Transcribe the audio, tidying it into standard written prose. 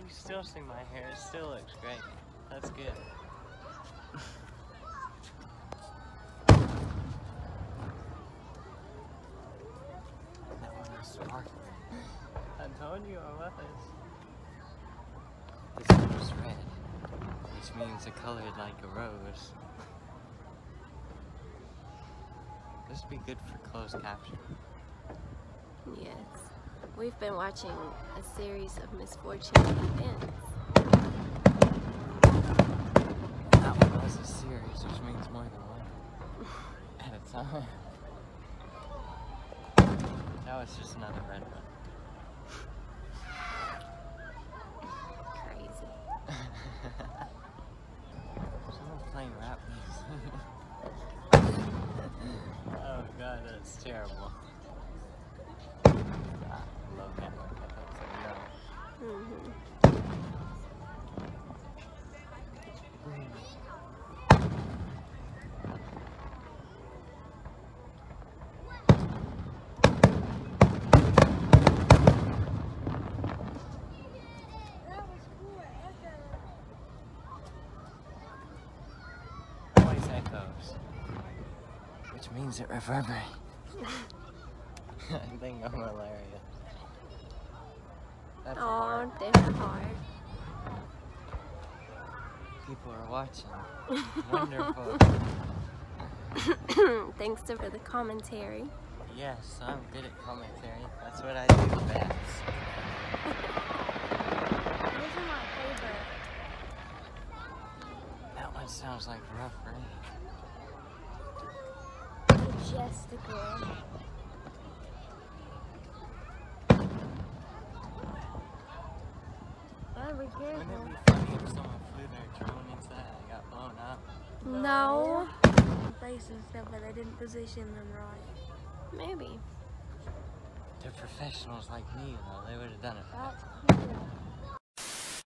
you still see my hair, it still looks great. That's good. That one was sparkling. I told you I was. This one was red, which means it colored like a rose. This would be good for closed caption. Yes. We've been watching a series of misfortunate events. That one was a series, which means more than one at a time. That was just another red one. Crazy. Someone's playing rap music. Oh god, that's terrible. I love network. I thought so. No. Always echoes, which means it reverberates. I think I'm hilarious. That's hard. They're hard. People are watching. Wonderful. Thanks for the commentary. Yes, I'm good at commentary. That's what I do best. These are my favorite. That one sounds like rough rain. Majestical. Gotta be Wouldn't careful. it be funny if someone flew their drone into that and got blown up? No. Place and stuff, but they didn't position them right. Maybe. They're professionals like me, though. They would have done it. That's cool.